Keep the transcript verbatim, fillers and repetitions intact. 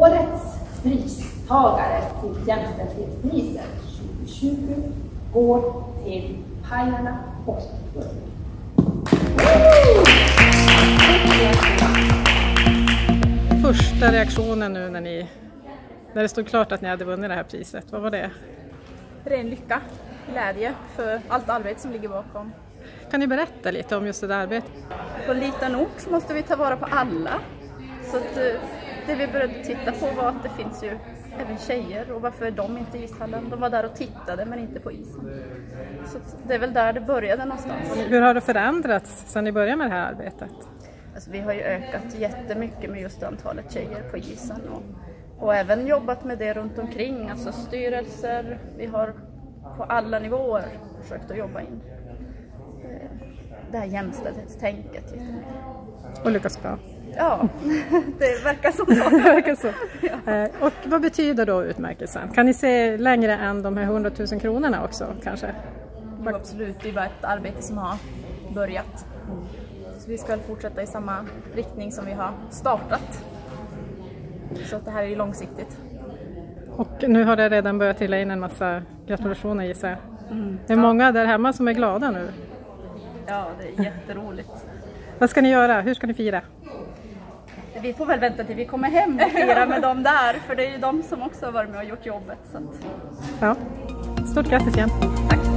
årets pristagare till jämställdhetspriset tjugohundratjugo går till Pajala Postförbund. Första reaktionen nu när, ni, när det stod klart att ni hade vunnit det här priset, vad var det? Ren lycka, glädje för allt arbete som ligger bakom. Kan ni berätta lite om just det där arbetet? På en liten ort så måste vi ta vara på alla. Så att det vi började titta på var att det finns ju även tjejer, och varför är de inte i ishallen? De var där och tittade men inte på isen. Så det är väl där det började någonstans. Hur har det förändrats sedan ni började med det här arbetet? Alltså, vi har ju ökat jättemycket med just antalet tjejer på isen och, och även jobbat med det runt omkring, alltså styrelser. Vi har på alla nivåer försökt att jobba in det här jämställdhetstänket lite mer. Och lyckas bra. Ja, det verkar så. Det verkar så. Ja. Och vad betyder då utmärkelsen? Kan ni se längre än de här hundratusen kronorna också kanske? Jo, absolut, det är bara ett arbete som har börjat. Så vi ska fortsätta i samma riktning som vi har startat. Så att det här är ju långsiktigt. Och nu har det redan börjat trilla in en massa gratulationer gissar jag. Mm. Det är många där hemma som är glada nu. Ja, det är jätteroligt. Vad ska ni göra? Hur ska ni fira? Vi får väl vänta till vi kommer hem och fira med dem där. För det är ju de som också har varit med och gjort jobbet. Så att... Ja, stort grattis igen. Tack.